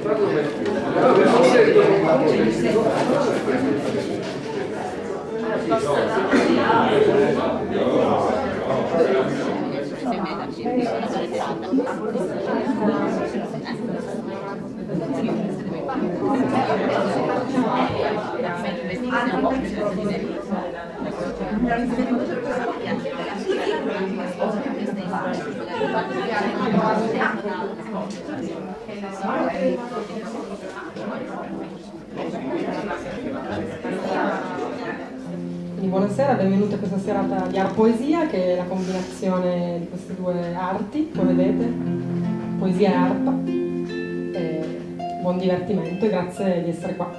Buonasera, benvenuti a questa serata di Art Poesia, che è la combinazione di queste due arti, come vedete, poesia e arpa. Buon divertimento e grazie di essere qua.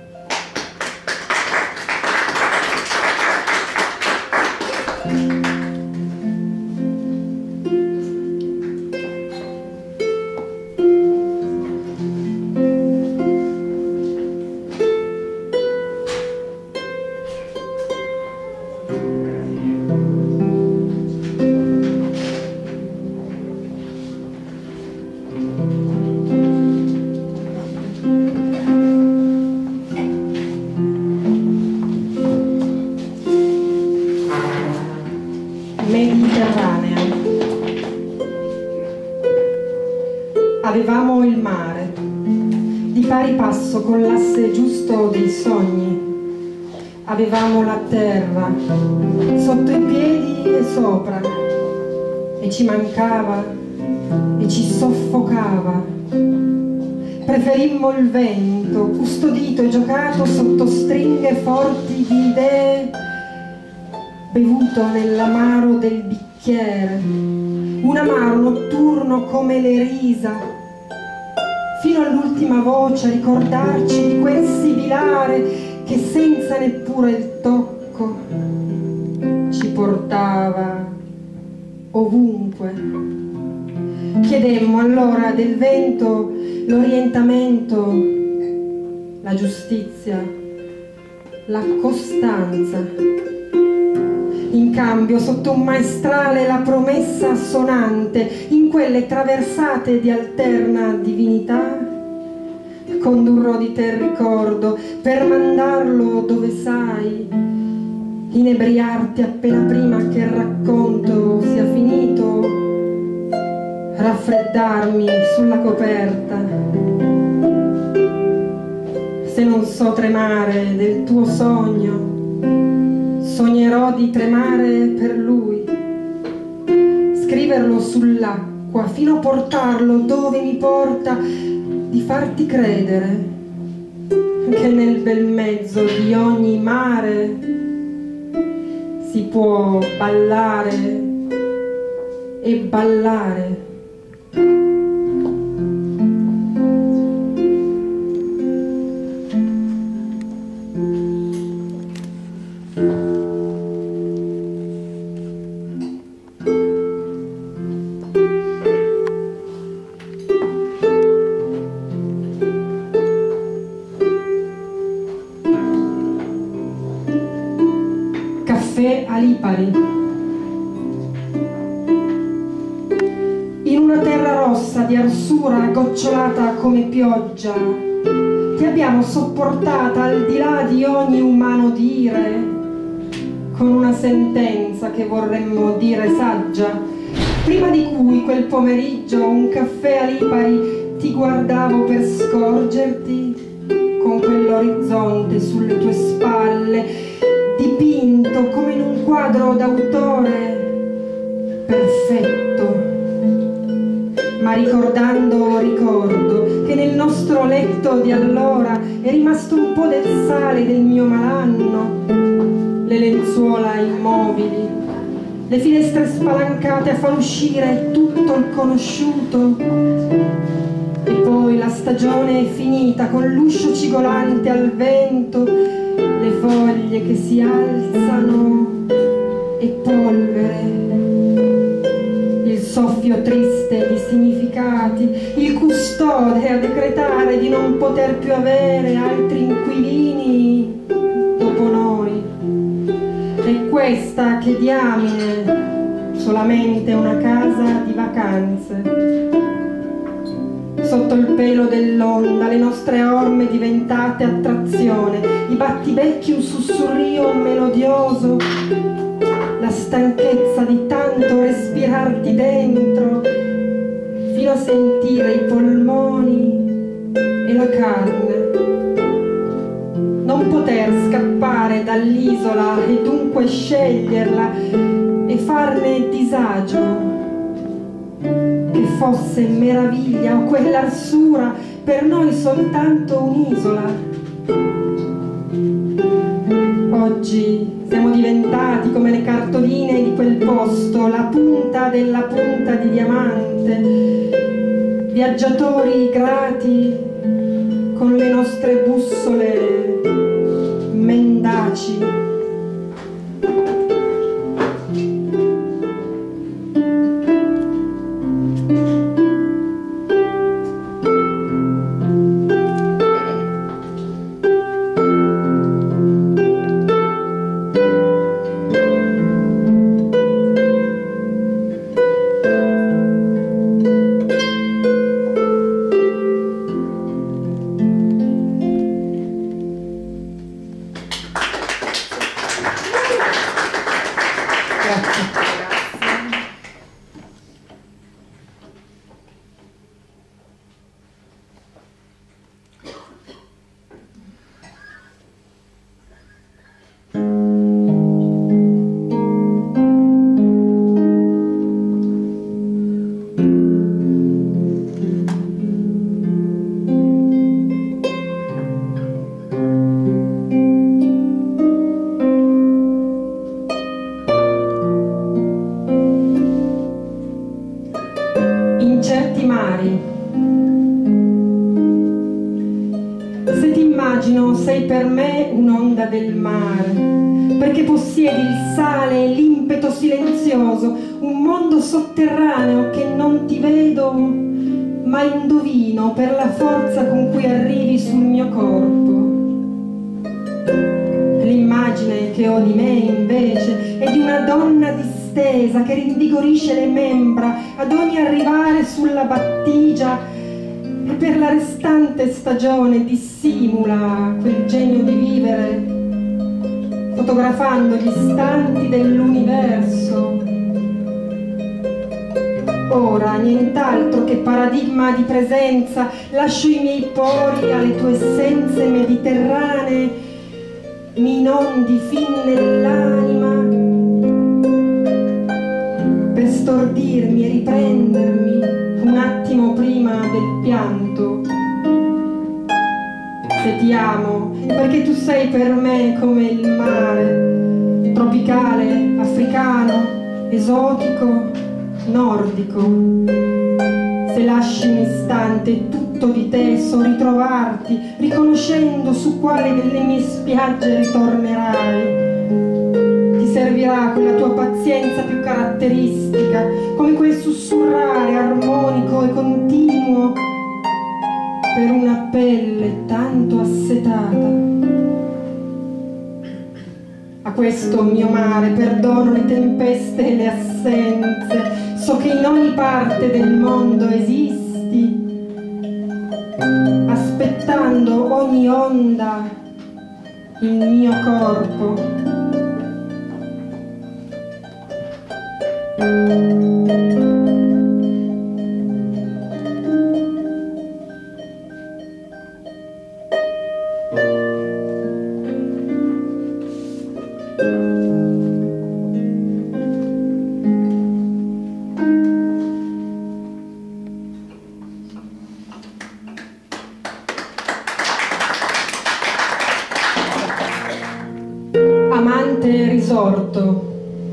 Avevamo il mare, di pari passo con l'asse giusto dei sogni. Avevamo la terra, sotto i piedi e sopra, e ci mancava e ci soffocava. Preferimmo il vento, custodito e giocato sotto stringhe forti di idee, bevuto nell'amaro del bicchiere, un amaro notturno come le risa, fino all'ultima voce a ricordarci di quel sibilare che senza neppure il tocco ci portava ovunque. Chiedemmo allora del vento l'orientamento, la giustizia, la costanza. In cambio, sotto un maestrale, la promessa sonante, in quelle traversate di alterna divinità, condurrò di te il ricordo per mandarlo dove sai, inebriarti appena prima che il racconto sia finito, raffreddarmi sulla coperta. Se non so tremare del tuo sogno, sognerò di tremare per lui, scriverlo sull'acqua fino a portarlo dove mi porta, di farti credere che nel bel mezzo di ogni mare si può ballare e ballare. A Lipari, in una terra rossa di arsura gocciolata come pioggia, ti abbiamo sopportata al di là di ogni umano dire, con una sentenza che vorremmo dire saggia, prima di cui quel pomeriggio un caffè a Lipari ti guardavo per scorgerti con quell'orizzonte sulle tue spalle, dipinto come in un quadro d'autore perfetto, ma ricordo che nel nostro letto di allora è rimasto un po' del sale del mio malanno, le lenzuola immobili, le finestre spalancate a far uscire tutto il conosciuto, e poi la stagione è finita con l'uscio cigolante al vento, le foglie che si alzano e polvere, il soffio triste di significati, il custode a decretare di non poter più avere altri inquilini dopo noi. E questa che diamine solamente una casa di vacanze. sotto il pelo dell'onda, le nostre orme diventate attrazione, i battibecchi un sussurrio melodioso, la stanchezza di tanto respirarti dentro, fino a sentire i polmoni e la carne. Non poter scappare dall'isola e dunque sceglierla e farne disagio, che fosse meraviglia o quell'arsura per noi soltanto un'isola. Oggi siamo diventati come le cartoline di quel posto, la punta della punta di diamante, viaggiatori grati con le nostre bussole mendaci. Sei per me un'onda del mare, perché possiedi il sale e l'impeto silenzioso, un mondo sotterraneo che non ti vedo, ma indovino per la forza con cui arrivi sul mio corpo. L'immagine che ho di me, invece, è di una donna distesa che rinvigorisce le membra ad ogni arrivare sulla battigia e per la restante stagione dissimula quel genio di vivere, fotografando gli istanti dell'universo. Ora, nient'altro che paradigma di presenza, lascio i miei pori alle tue essenze mediterranee, mi inondi fin nell'anima per stordirmi e riprendermi un attimo prima del pianto. Se ti amo, perché tu sei per me come il mare, tropicale, africano, esotico, nordico. Se lasci un istante tutto di te, so ritrovarti, riconoscendo su quale delle mie spiagge ritornerai. Ti servirà quella tua pazienza più caratteristica, come quel sussurrare armonico e continuo per una pelle tanto assetata. A questo mio mare perdono le tempeste e le assenze, so che in ogni parte del mondo esisti, aspettando ogni onda il mio corpo. Amante risorto.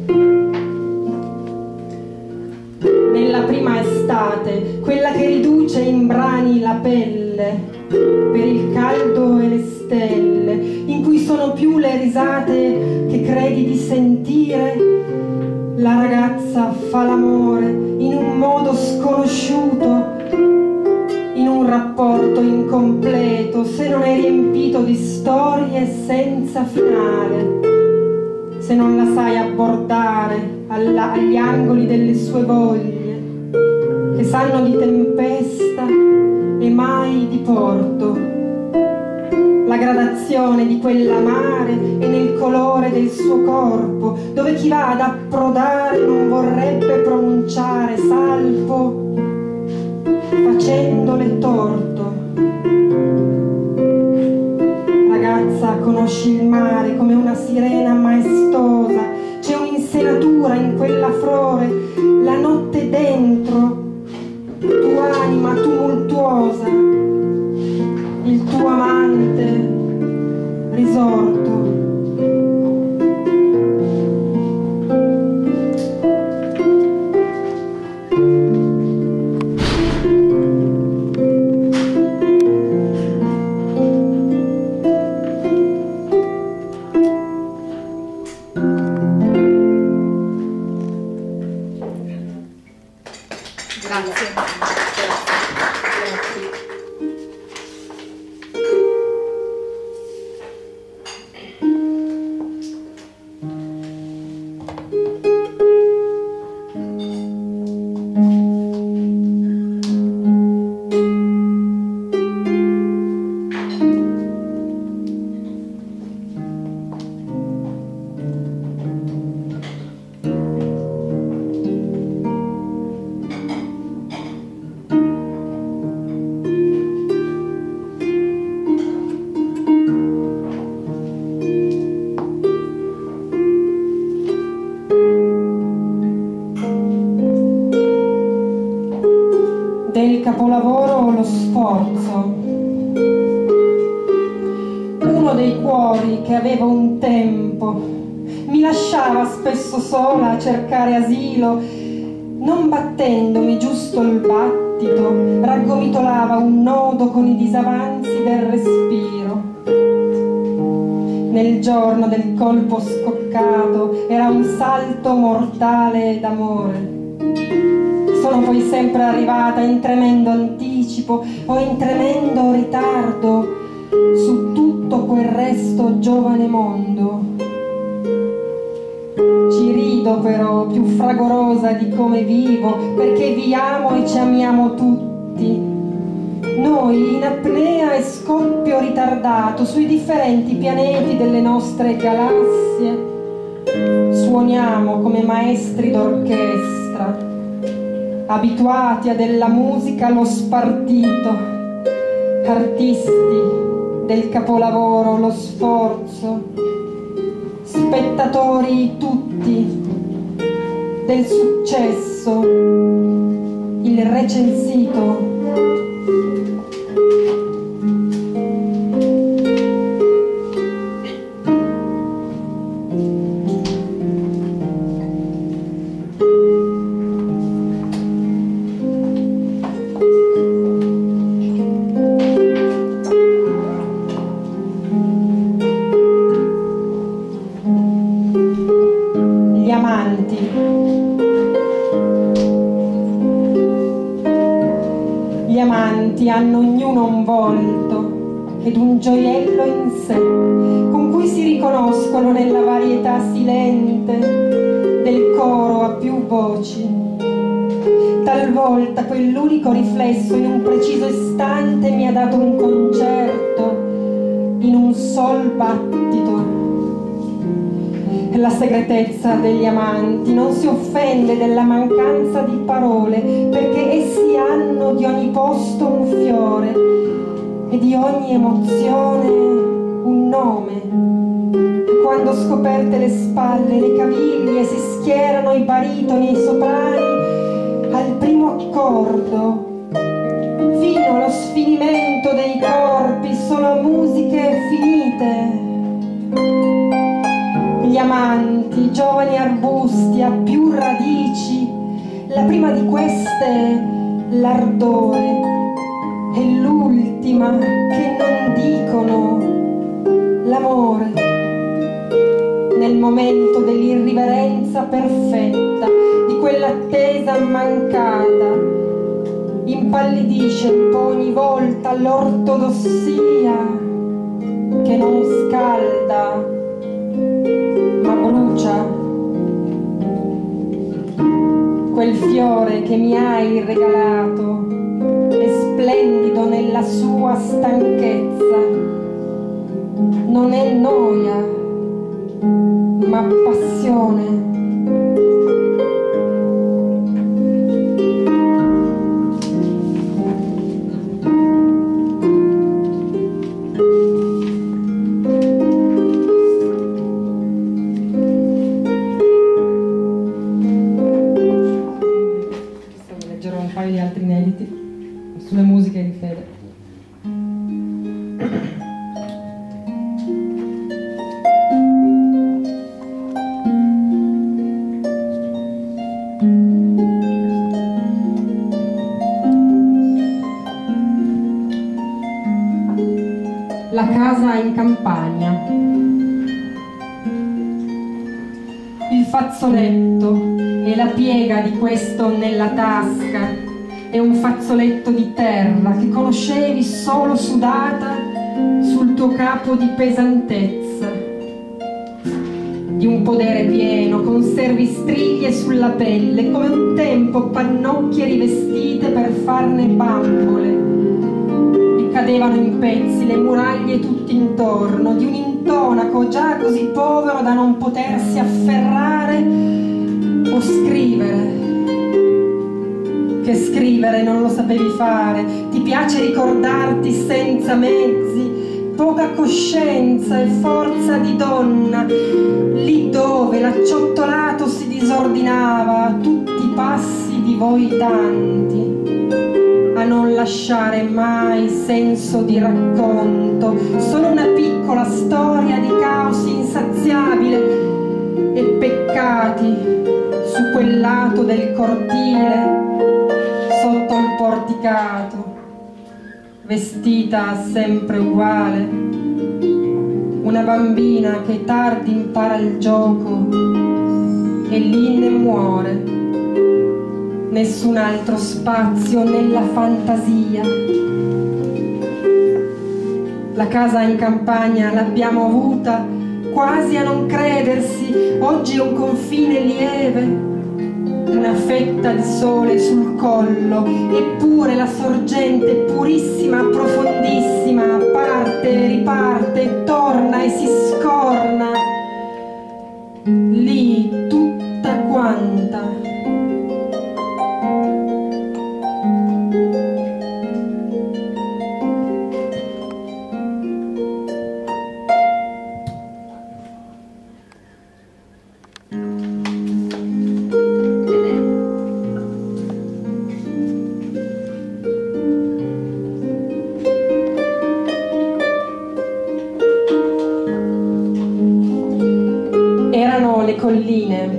Nella prima estate, quella che riduce in brani la pelle per il caldo e le stelle, in cui sono più le risate che credi di sentire, la ragazza fa l'amore in un modo sconosciuto, in un rapporto incompleto, se non è riempito di storie senza finale, se non la sai abbordare agli angoli delle sue voglie, che sanno di tempesta mari di porto. La gradazione di quell'amare è nel colore del suo corpo, dove chi va ad approdare non vorrebbe pronunciare salpo, facendole torto. Ragazza, conosci il mare come una sirena maestosa, c'è un'insenatura in quella flore, la notte dentro, tua anima tumultuosa, il tuo amante risorto. Del capolavoro Lo sforzo. Uno dei cuori che avevo un tempo mi lasciava spesso sola a cercare asilo, non battendomi giusto il battito, raggomitolava un nodo con i disavanzi del respiro. Nel giorno del colpo scoccato era un salto mortale d'amore. Sono poi sempre arrivata in tremendo anticipo o in tremendo ritardo su tutto quel resto giovane mondo. Ci rido però più fragorosa di come vivo, perché vi amo e ci amiamo tutti. Noi in apnea e scoppio ritardato sui differenti pianeti delle nostre galassie suoniamo come maestri d'orchestra, abituati a della musica lo spartito, artisti del capolavoro Lo sforzo, spettatori tutti del successo, il recensito. Gli amanti hanno ognuno un volto ed un gioiello in sé, con cui si riconoscono nella varietà silente del coro a più voci. Talvolta quell'unico riflesso in un preciso istante mi ha dato un concerto in un sol battito. La segretezza degli amanti non si offende della mancanza di parole, perché essi hanno di ogni posto un fiore e di ogni emozione un nome. E quando scoperte le spalle, le caviglie, si schierano i baritoni e i soprani al primo accordo, fino allo sfinimento dei corpi, sono musiche finite. Gli amanti, giovani arbusti a più radici, la prima di queste l'ardore e l'ultima che non dicono l'amore. Nel momento dell'irriverenza perfetta, di quell'attesa mancata, impallidisce un po' ogni volta l'ortodossia che non scalda ma brucia. Quel fiore che mi hai regalato è splendido nella nella sua stanchezza. Non è noia, ma passione. Di altri inediti sulle musiche di Fede. La casa in campagna. Il fazzoletto e la piega di questo nella tasca. È un fazzoletto di terra che conoscevi solo sudata sul tuo capo di pesantezza. Di un podere pieno, conservi striglie sulla pelle, come un tempo pannocchie rivestite per farne bambole. E cadevano in pezzi le muraglie tutt'intorno di un intonaco già così povero da non potersi afferrare o scrivere. Che scrivere non lo sapevi fare, ti piace ricordarti senza mezzi, poca coscienza e forza di donna, lì dove l'acciottolato si disordinava a tutti i passi di voi tanti, a non lasciare mai senso di racconto, solo una piccola storia di caos insaziabile e peccati su quel lato del cortile. Sotto il porticato, vestita sempre uguale, una bambina che tardi impara il gioco e lì ne muore. Nessun altro spazio nella fantasia. La casa in campagna l'abbiamo avuta quasi a non credersi, oggi è un confine lieve. Una fetta di sole sul collo, eppure la sorgente purissima, profondissima, parte, riparte, torna e si scorna. Lì tutta quanta. Colline.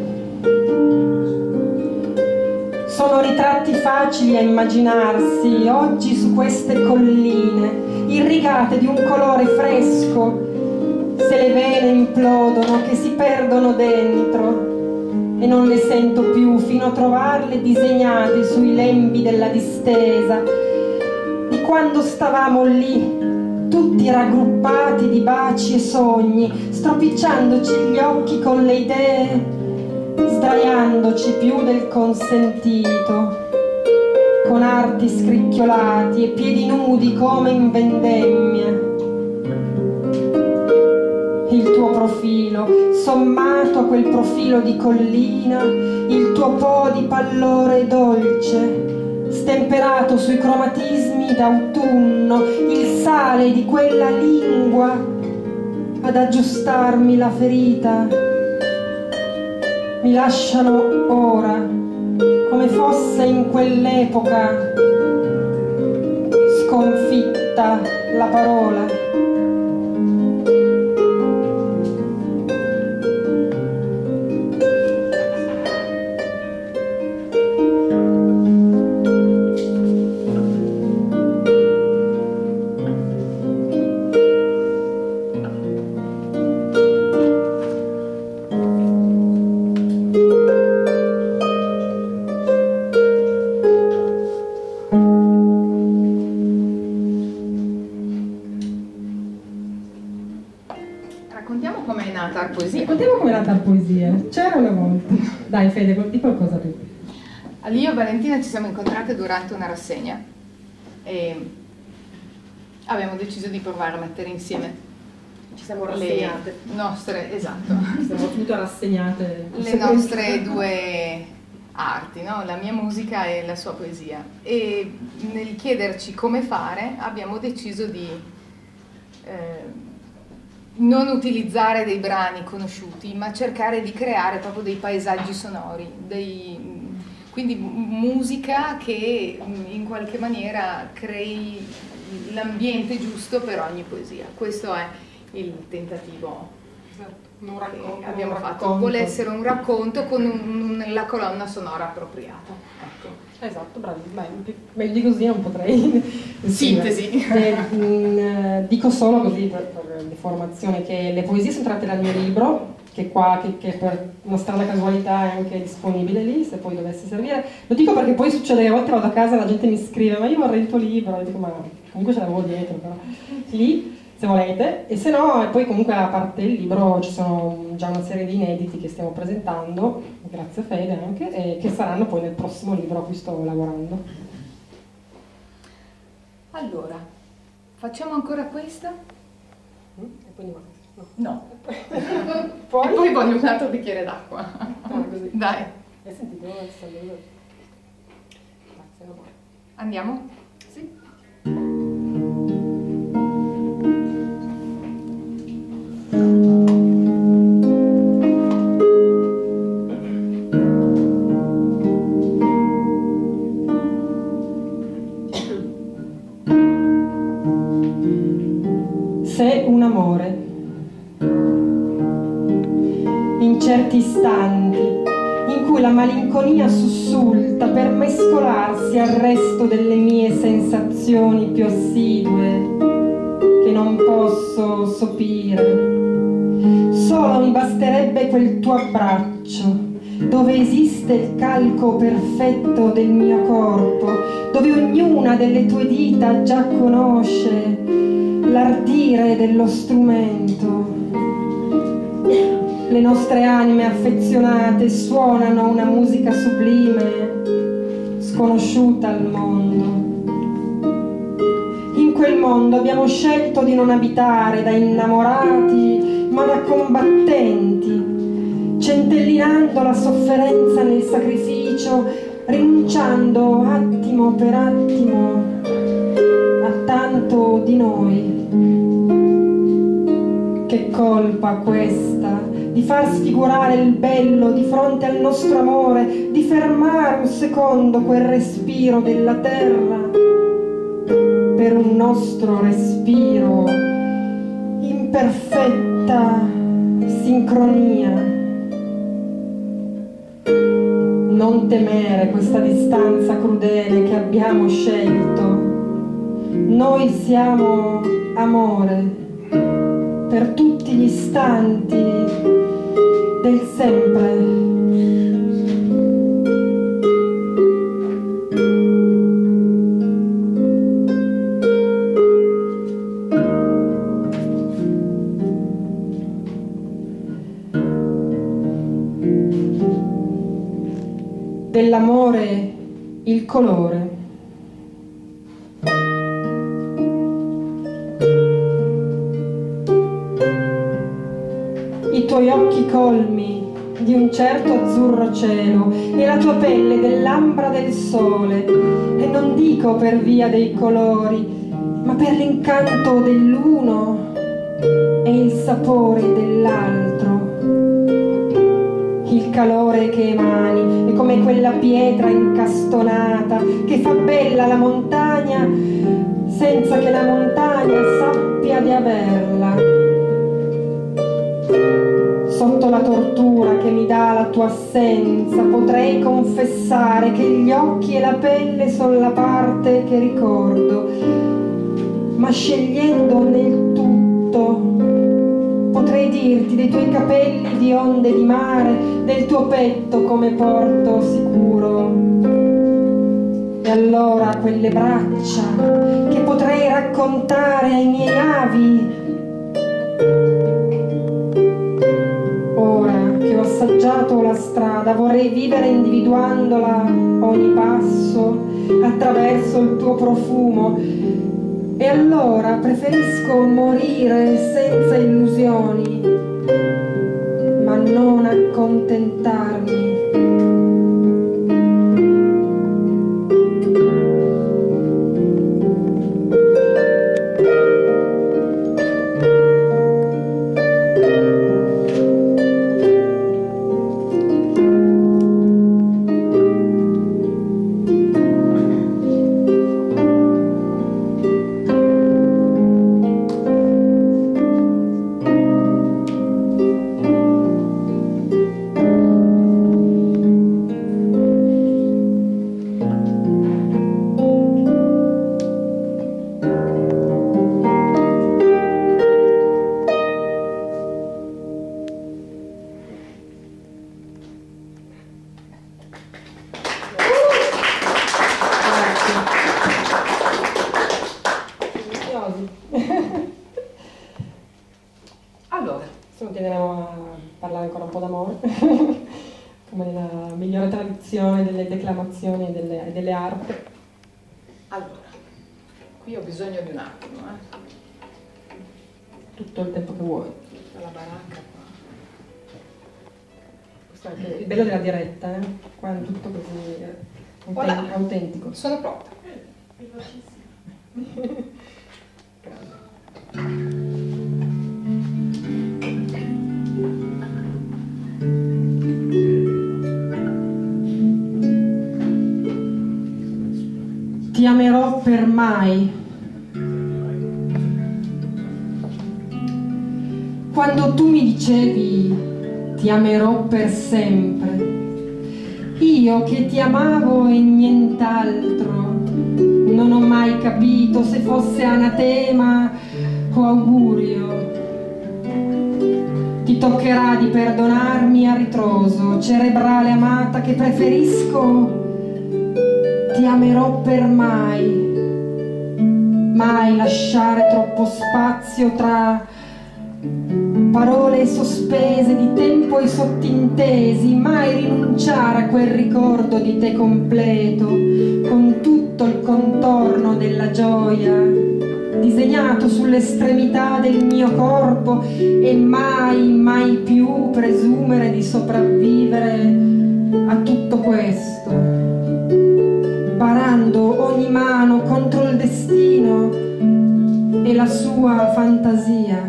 Sono ritratti facili a immaginarsi oggi su queste colline, irrigate di un colore fresco, se le vene implodono che si perdono dentro e non le sento più fino a trovarle disegnate sui lembi della distesa di quando stavamo lì tutti raggruppati di baci e sogni, stropicciandoci gli occhi con le idee, sdraiandoci più del consentito, con arti scricchiolati e piedi nudi come in vendemmia. Il tuo profilo, sommato a quel profilo di collina, il tuo po' di pallore dolce, stemperato sui cromatismi d'autunno, il sale di quella lingua ad aggiustarmi la ferita, mi lasciano ora come fosse in quell'epoca sconfitta la parola. Raccontiamo com'è nata la poesia. C'era una volta. Dai Fede, di qualcosa tu. Io e Valentina ci siamo incontrate durante una rassegna e abbiamo deciso di provare a mettere insieme ci siamo rassegnate. Le nostre, esatto, ci siamo tutte rassegnate. Le nostre due arti, no? La mia musica e la sua poesia. E nel chiederci come fare abbiamo deciso di non utilizzare dei brani conosciuti, ma cercare di creare proprio dei paesaggi sonori, quindi musica che in qualche maniera crei l'ambiente giusto per ogni poesia. Questo è il tentativo che abbiamo fatto. Vuole essere un racconto con la colonna sonora appropriata. Ecco. Esatto, bravi. Meglio di così non potrei. Sintesi. Dico solo così per deformazione che le poesie sono tratte dal mio libro, che per una strana casualità è anche disponibile lì, se poi dovesse servire. Lo dico perché poi succede che a volte vado a casa e la gente mi scrive ma io vorrei il tuo libro, e dico ma comunque ce l'avevo dietro, però lì se volete, e se no, e poi comunque a parte il libro ci sono già una serie di inediti che stiamo presentando, grazie a Fede anche, e che saranno poi nel prossimo libro a cui sto lavorando. Allora, facciamo ancora questa? E poi andiamo. No. Poi voglio un altro bicchiere d'acqua. Così. Dai. Hai sentito? Grazie, amore. Andiamo? Sì. Se un amore in certi istanti in cui la malinconia sussulta per mescolarsi al resto delle mie sensazioni più assidue che non posso sopire, solo mi basterebbe quel tuo abbraccio dove esiste il calco perfetto del mio corpo, dove ognuna delle tue dita già conosce l'ardire dello strumento. Le nostre anime affezionate suonano una musica sublime, sconosciuta al mondo. In quel mondo abbiamo scelto di non abitare da innamorati, ma da combattenti, centellinando la sofferenza nel sacrificio, rinunciando attimo per attimo a tanto di noi. Che colpa questa di far sfigurare il bello di fronte al nostro amore, di fermare un secondo quel respiro della terra per un nostro respiro in perfetta sincronia. Non temere questa distanza crudele che abbiamo scelto. Noi siamo amore per tutti gli istanti del sempre. Dell'amore il colore. I tuoi occhi colmi di un certo azzurro cielo e la tua pelle dell'ambra del sole, e non dico per via dei colori, ma per l'incanto dell'uno e il sapore dell'altro. Il calore che emani è come quella pietra incastonata che fa bella la montagna senza che la montagna sappia di averla. Sotto la tortura che mi dà la tua assenza potrei confessare che gli occhi e la pelle sono la parte che ricordo, ma scegliendo nel tutto potrei dirti dei tuoi capelli di onde di mare, del tuo petto come porto sicuro. E allora quelle braccia che potrei raccontare ai miei avi, ora che ho assaggiato la strada vorrei vivere individuandola ogni passo attraverso il tuo profumo, E allora preferisco morire senza illusioni, ma non accontentarmi. Allora, se continueremo a parlare ancora un po' d'amore, come nella migliore tradizione delle declamazioni e delle arti. Allora, qui ho bisogno di un attimo, Tutto il tempo che vuoi. tutta la baracca qua. Questo è anche il bello della diretta, qua è tutto così autentico. Sono pronta. Ti amerò per mai. Quando tu mi dicevi ti amerò per sempre, io che ti amavo e nient'altro, non ho mai capito se fosse anatema o augurio. Ti toccherà di perdonarmi a ritroso, cerebrale amata che preferisco. Ti amerò per mai, mai lasciare troppo spazio tra parole sospese di tempo e sottintesi, mai rinunciare a quel ricordo di te completo, con tutto il contorno della gioia, disegnato sull'estremità del mio corpo, e mai, mai più presumere di sopravvivere a tutto questo, parando ogni mano contro il destino e la sua fantasia.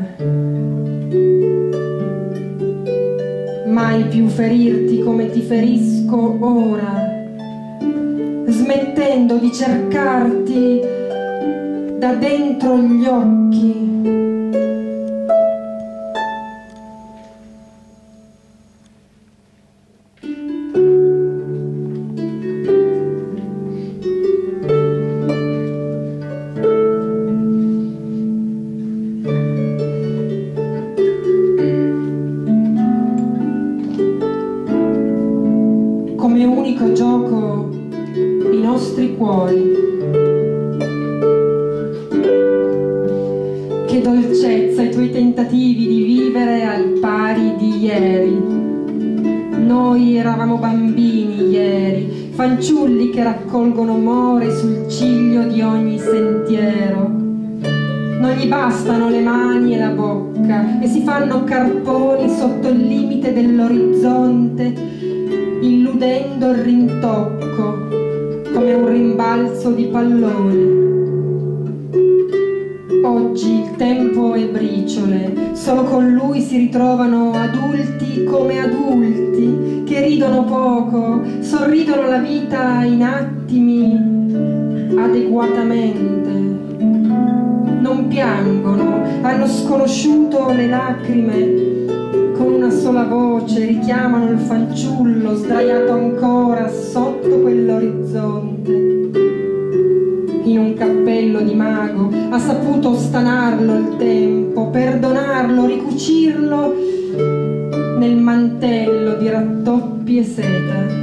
Mai più ferirti come ti ferisco ora, smettendo di cercarti da dentro gli occhi. Come unico gioco i nostri cuori. Che dolcezza i tuoi tentativi di vivere al pari di ieri. Noi eravamo bambini ieri, fanciulli che raccolgono more sul ciglio di ogni sentiero. Non gli bastano le mani e la bocca e si fanno carponi sotto il limite dell'orizzonte, illudendo il rintocco come un rimbalzo di pallone. Oggi il tempo è briciole, solo con lui si ritrovano adulti come adulti, che ridono poco, sorridono alla vita in attimi adeguatamente. Non piangono, hanno sconosciuto le lacrime, con una sola voce richiamano il fanciullo sdraiato ancora sotto quell'orizzonte. In un cappello di mago ha saputo stanarlo il tempo, perdonarlo, ricucirlo nel mantello di rattoppi e seta.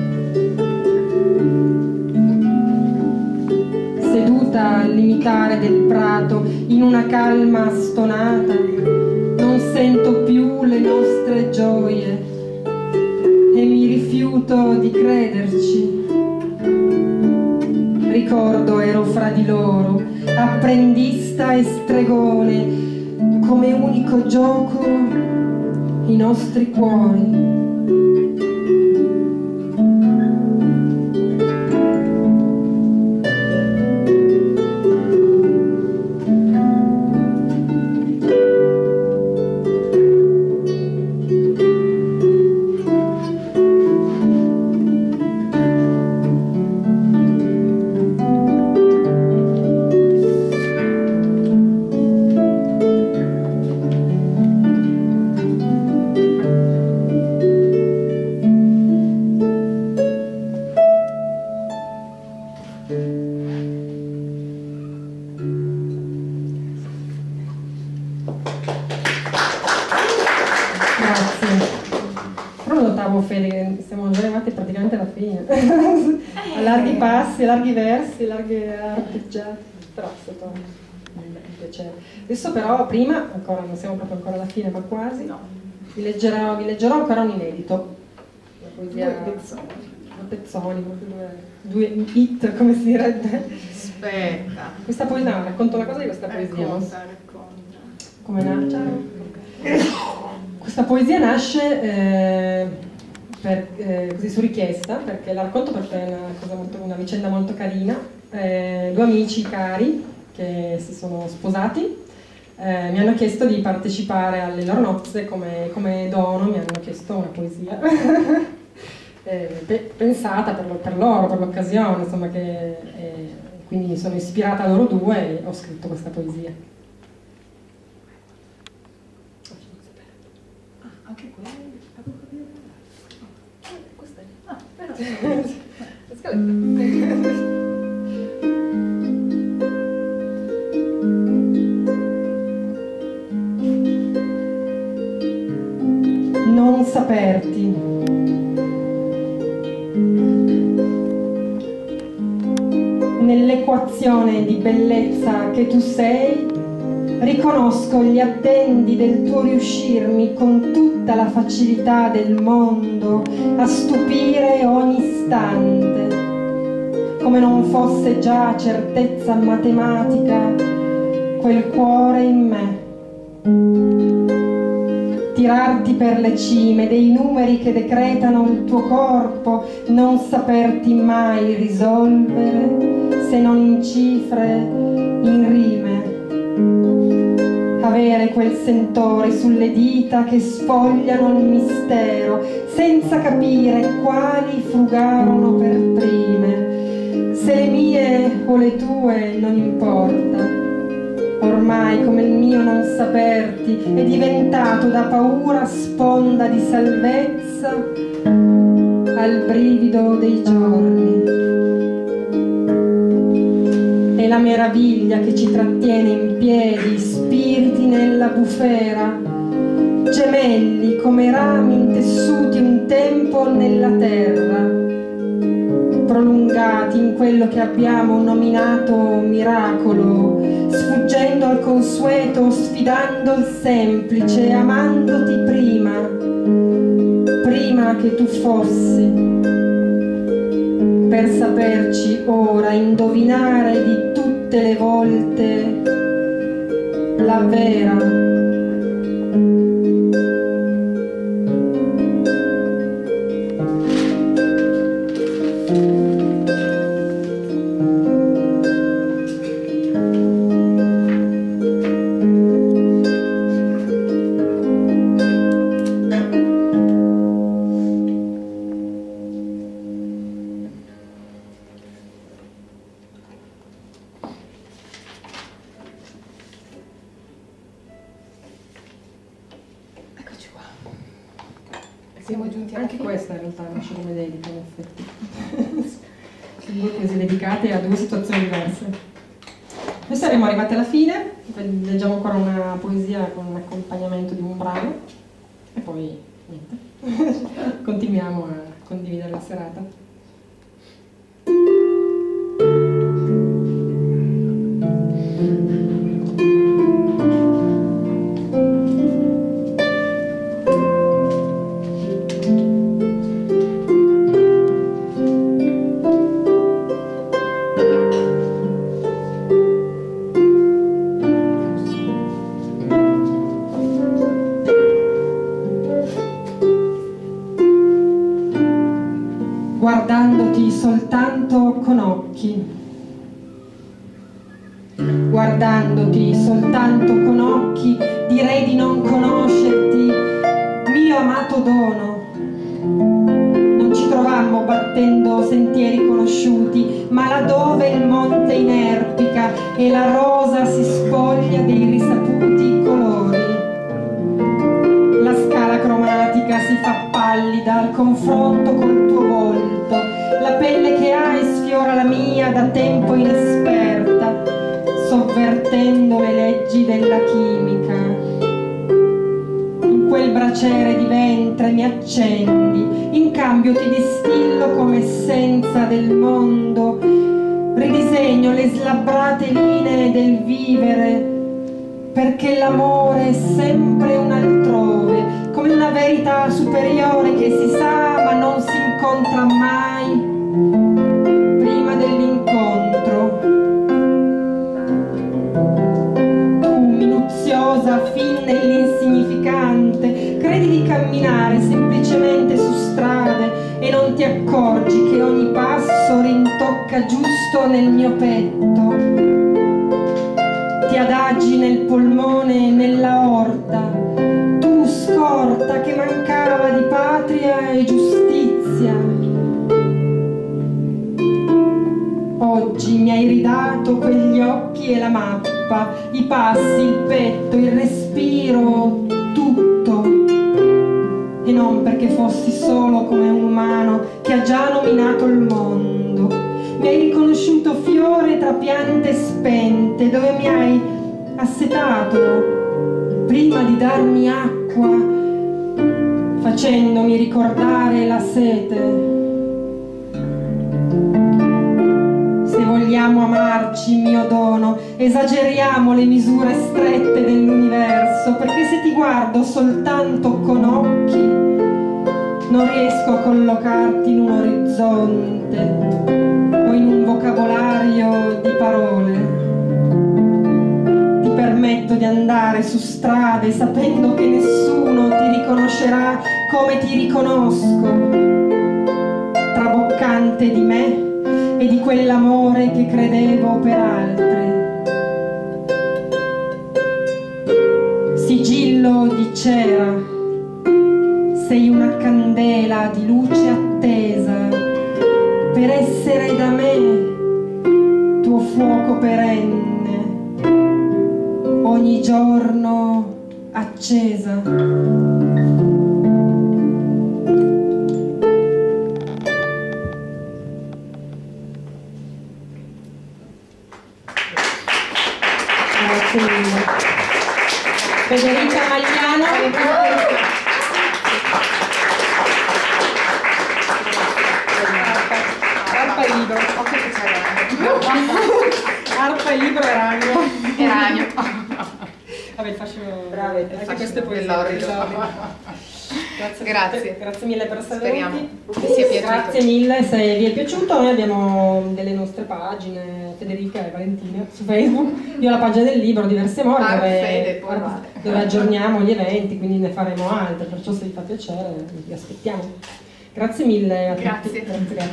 Seduta al limitare del prato in una calma stonata, non sento più le nostre gioie e mi rifiuto di crederci. Ricordo ero fra di loro, apprendista e stregone, come unico gioco i nostri cuori. Larghi passi, larghi versi, larghe arpeggiate, però è stato un piacere. Adesso però, prima, ancora non siamo proprio ancora alla fine, ma quasi, no. vi leggerò ancora un inedito. Una poesia, due pezzoni, due hit, come si direbbe. Aspetta. Questa poesia, no, racconto una cosa di questa poesia. Racconta. Come nasce? Questa poesia nasce così su richiesta, perché la racconto perché è una vicenda molto carina. Due amici cari che si sono sposati mi hanno chiesto di partecipare alle loro nozze come dono, mi hanno chiesto una poesia pensata per loro, per l'occasione, insomma, quindi mi sono ispirata a loro due e ho scritto questa poesia. Anche quella? Non saperti. Nell'equazione di bellezza che tu sei, riconosco gli addendi del tuo riuscirmi con tutta la facilità del mondo a stupire ogni istante, come non fosse già certezza matematica quel cuore in me. Tirarti per le cime dei numeri che decretano il tuo corpo, non saperti mai risolvere se non in cifre, in rime. Avere quel sentore sulle dita che sfogliano il mistero, senza capire quali frugarono per prime. Se le mie o le tue non importa, ormai come il mio non saperti è diventato da paura sponda di salvezza al brivido dei giorni. È la meraviglia che ci trattiene in piedi, spiriti nella bufera, gemelli come rami intessuti un tempo nella terra, prolungati in quello che abbiamo nominato miracolo, sfuggendo al consueto, sfidando il semplice, amandoti prima che tu fossi, per saperci ora indovinare di tutte le volte la vera. Siamo giunti alla anche fine. Questa in realtà nasce come dedica, in effetti. Sono due poesie dedicate a due situazioni diverse. Noi saremo arrivati alla fine, leggiamo ancora una poesia con un accompagnamento di un brano e poi niente, continuiamo a condividere la serata. occhi. Guardandoti soltanto con occhi, direi di non conoscerti, mio amato dono. Non ci trovammo battendo sentieri conosciuti, ma laddove il monte inerpica e la rosa si spoglia dei risaputi colori. La scala cromatica si fa pallida al confronto col tuo volto, la pelle che hai sfiora la mia da tempo inesperta, sovvertendo le leggi della chimica. In quel braciere di ventre mi accendi, in cambio ti distillo come essenza del mondo, ridisegno le slabbrate linee del vivere, perché l'amore è sempre un altrove, come una verità superiore che si sa ma non si incontra mai prima dell'incontro. Tu, minuziosa fin nell'insignificante, credi di camminare semplicemente su strade e non ti accorgi che ogni passo rintocca giusto nel mio petto. Ti adagi nel polmone e nella orta, tu scorta che mancava di patria e giustizia. Oggi mi hai ridato quegli occhi e la mappa, i passi, il petto, il respiro, tutto. E non perché fossi solo come un umano che ha già nominato il mondo. Mi hai riconosciuto fiore tra piante spente, dove mi hai assetato prima di darmi acqua, facendomi ricordare la sete. Se vogliamo amarci, mio dono, esageriamo le misure strette dell'universo, perché se ti guardo soltanto con occhi, non riesco a collocarti in un orizzonte o in un vocabolario di parole. Ti permetto di andare su strade sapendo che nessuno ti riconoscerà come ti riconosco, traboccante di me e di quell'amore che credevo per altri. Sigillo di cera, sei una candela di luce attesa per essere da me tuo fuoco perenne, ogni giorno accesa. Grazie mille. Federica Magliano. Arpa e libro. Arpa e libro e ragno. E ragno. Vabbè, faccio brave, anche queste poesie. Grazie. Grazie mille per essere Speriamo venuti. che sia piaciuto. Grazie mille, se vi è piaciuto. Noi abbiamo delle nostre pagine, Federica e Valentina, su Facebook. Io ho la pagina del libro, diverse modi, dove aggiorniamo gli eventi, quindi ne faremo altre, perciò se vi fa piacere vi aspettiamo. Grazie mille a tutti. Grazie.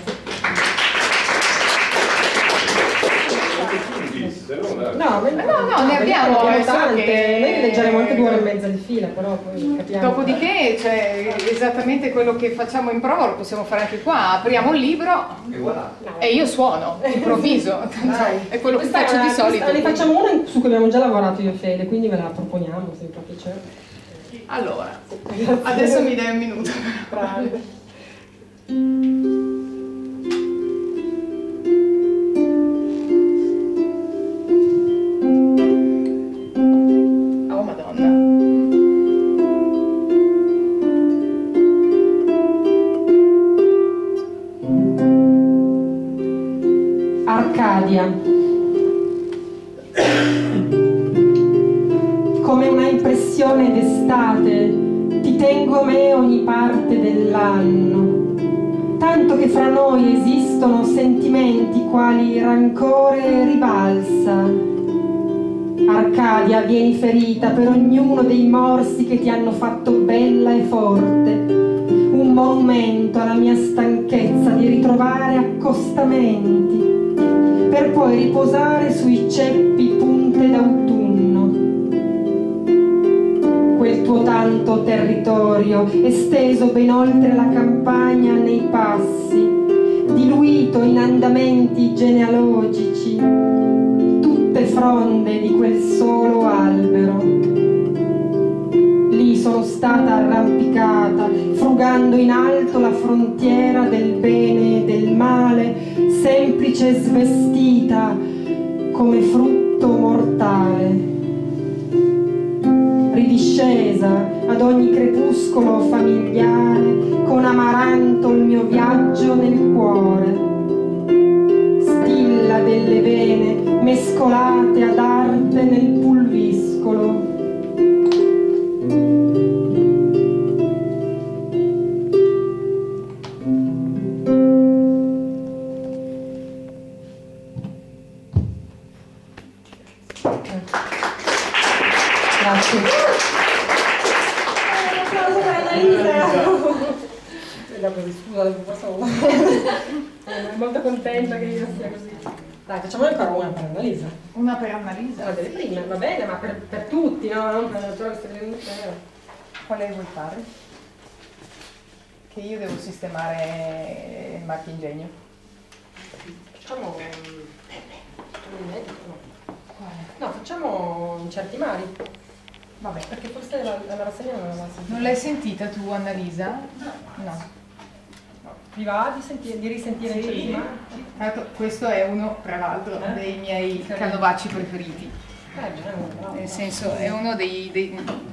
No, ne abbiamo tante. Noi leggeremo anche 2 ore e mezza di fila, però poi capiamo. Dopodiché, cioè, esattamente quello che facciamo in prova lo possiamo fare anche qua. Apriamo un libro e io suono, improvviso. È quello che faccio di solito. Ne facciamo una su cui abbiamo già lavorato io e Fede, quindi ve la proponiamo se vi fa piacere. Allora, adesso mi dai un minuto. Bravo. Oh Madonna. Arcadia. Come una impressione d'estate ti tengo a me ogni parte dell'anno, tanto che fra noi esistono sentimenti quali rancore e ribalsa. Arcadia, vieni ferita per ognuno dei morsi che ti hanno fatto bella e forte, un monumento alla mia stanchezza di ritrovare accostamenti, per poi riposare sui ceppi punte d'autunno. Quel tuo tanto territorio, esteso ben oltre la campagna nei passi, diluito in andamenti genealogici, tutte fronde di quel solo albero. Lì sono stata arrampicata, frugando in alto la frontiera del bene e del male, semplice e svestita come frutto mortale. Ridiscesa ad ogni crepuscolo familiare, con amaranto il mio viaggio nel cuore. Stilla delle vene mescolate ad arte nel pulviscolo. Grazie. Un applauso per Annalisa. Scusa, sono molto contenta che io sia così. Dai, facciamone ancora una per Annalisa. Una per Annalisa? No, delle prime, va bene, ma per tutti, no? Non per la storia dell'intero. Quale vuoi fare? Che io devo sistemare il marchingegno. Facciamo no, facciamo in certi mari. Vabbè, perché forse la rassegna non l'aveva sentita. Non l'hai sentita tu, Annalisa? No. Vi va di risentire in certi mari? Ecco, questo è uno, tra l'altro, dei miei canovacci preferiti. Nel senso, è uno i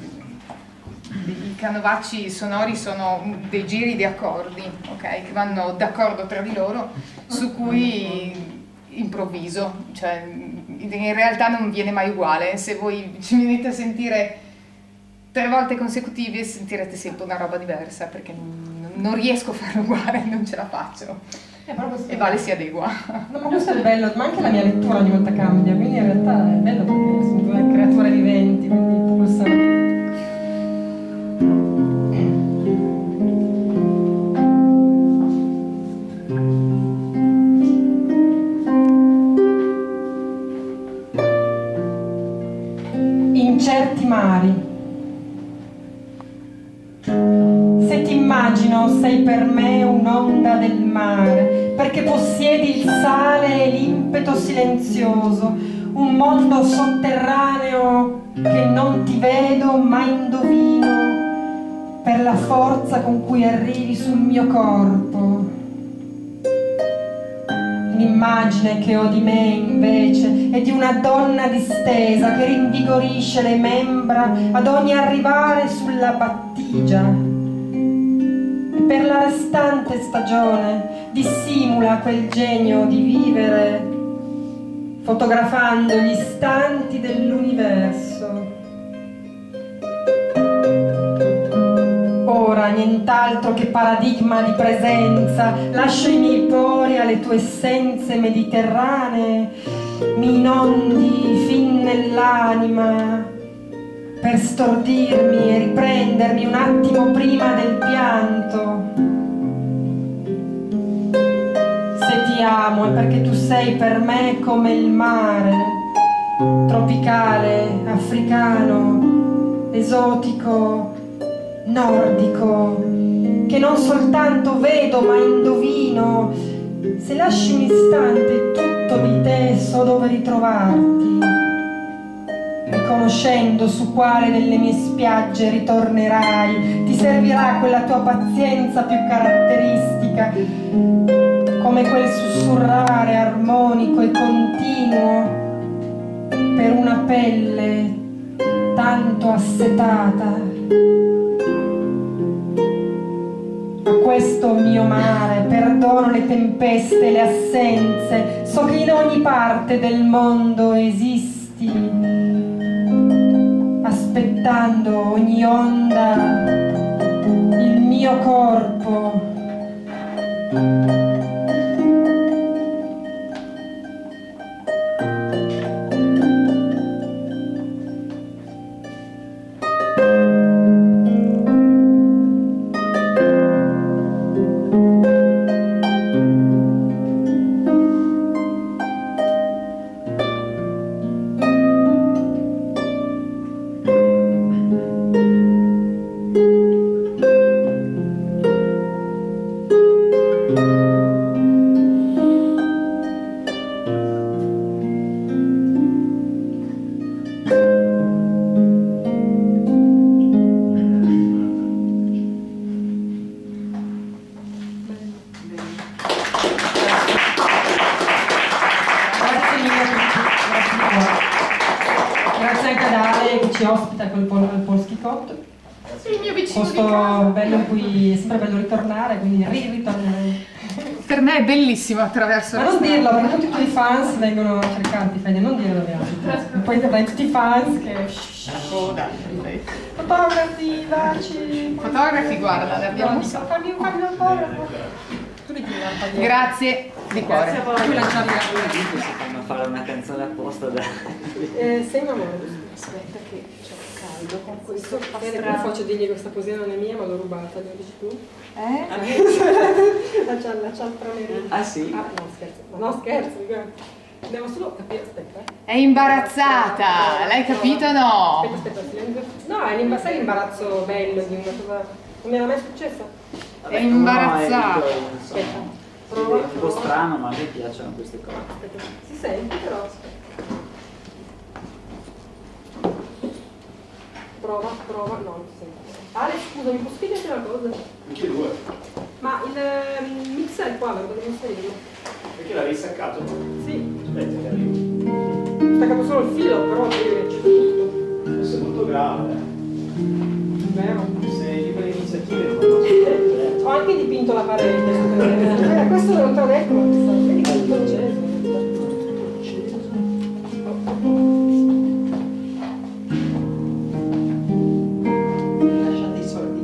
canovacci sonori sono dei giri di accordi, ok? Che vanno d'accordo tra di loro, su cui improvviso, cioè in realtà non viene mai uguale. Se voi ci venite a sentire 3 volte consecutive sentirete sempre una roba diversa, perché non riesco a farlo uguale, non ce la faccio, e Vale si adegua. No, ma questo è bello, ma anche la mia lettura ogni volta cambia, quindi in realtà è bello perché sono 2 creature viventi, quindi pulsano. In certi mari. Se ti immagino sei per me un'onda del mare, perché possiedi il sale e l'impeto silenzioso, un mondo sotterraneo che non ti vedo ma indovino per la forza con cui arrivi sul mio corpo. L'immagine che ho di me invece è di una donna distesa che rinvigorisce le membra ad ogni arrivare sulla battigia, e per la restante stagione dissimula quel genio di vivere fotografando gli istanti dell'universo. Ora nient'altro che paradigma di presenza, lascio i miei pori alle tue essenze mediterranee, mi inondi fin nell'anima per stordirmi e riprendermi un attimo prima del pianto. Se ti amo è perché tu sei per me come il mare, tropicale, africano, esotico, nordico, che non soltanto vedo ma indovino. Se lasci un istante tutto di te so dove ritrovarti, riconoscendo su quale delle mie spiagge ritornerai. Ti servirà quella tua pazienza più caratteristica, come quel sussurrare armonico e continuo per una pelle tanto assetata. A questo mio mare perdono le tempeste e le assenze, so che in ogni parte del mondo esisti, aspettando ogni onda il mio corpo. locale che ci ospita col Polski Kot. Il mio vicino Posto di casa. bello in cui è sempre bello ritornare, quindi ritornerei. Per me è bellissimo attraverso Ma la non strada. dirlo, perché tutti i tuoi fans vengono a cercarti, Fede, non dire dove abiti. Poi avrai tutti i fans che... Oh, dai. Fotografi, baci... Fotografi, guarda, ne abbiamo un sacco. Fammi un fotografo. Tu li tiri la paglietta. Grazie di cuore. Grazie a voi. Tu lanciavi Si fanno fare una canzone apposta da... sei un amore. Aspetta che c'ho caldo con questo Non faccio dirgli questa poesia non è mia, ma l'ho rubata, lo dici tu? Eh? La cialtroneria. Ah sì? Ah, no, scherzo. Ma no, scherzo, dico. Devo solo capire, aspetta. È imbarazzata, l'hai capito o no? Aspetta, silenzio. No, sai l'imbarazzo bello di una cosa... Non mi era mai successa? È imbarazzata. Aspetta. È Prova. un po' strano, ma a me piacciono queste cose. Aspetta. Si sente però, aspetta. Prova, no, non si sente. Ale, scusa, mi posso chiederti una cosa? Anche due. Ma il mixer qua, lo devo inserirlo? Perché l'avevi staccato? Sì. Aspetta che arrivo. Ho staccato solo il filo, però c'è tutto. Questo è molto grave. Vero? Se libere iniziative non posso. Ho anche dipinto la parete. Questo non te l'ho detto, ma vedi che è tutto acceso. Lasciate i soldi.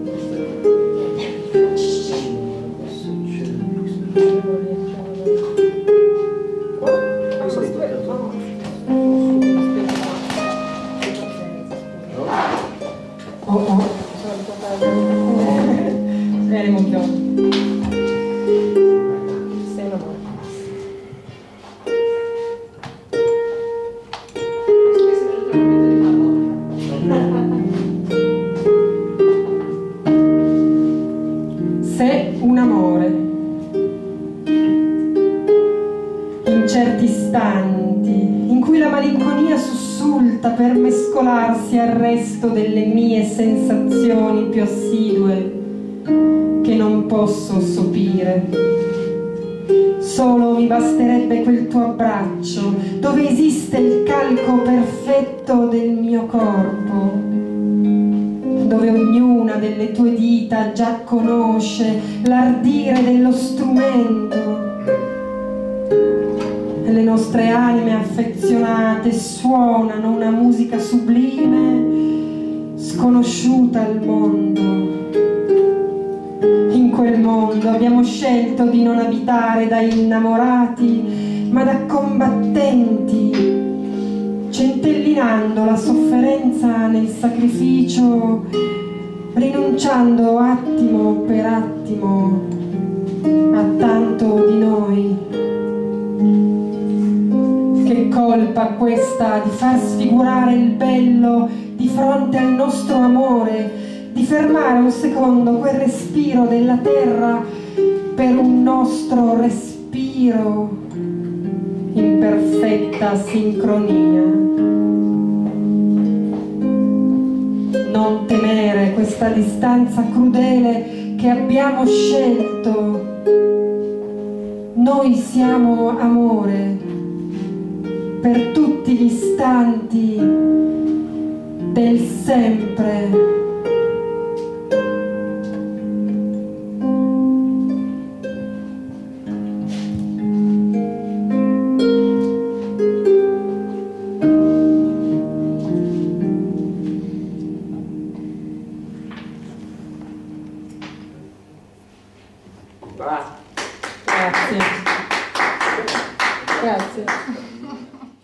Bene, Montione. Sei un amore. Sei un amore. In certi istanti in cui la malinconia sussulta per mescolarsi al resto delle mie sensazioni più assidue che non posso sopire. Solo mi basterebbe quel tuo abbraccio dove esiste il calco perfetto del mio corpo, dove ognuna delle tue dita già conosce l'ardire dello strumento. Le nostre anime affezionate suonano una musica sublime, sconosciuta al mondo. In quel mondo abbiamo scelto di non abitare da innamorati, ma da combattenti, centellinando la sofferenza nel sacrificio, rinunciando attimo per attimo a tanto di noi. Che colpa questa di far sfigurare il bello di fronte al nostro amore, di fermare un secondo quel respiro della terra per un nostro respiro in perfetta sincronia. Non temere questa distanza crudele che abbiamo scelto. Noi siamo amore per tutti gli istanti del sempre.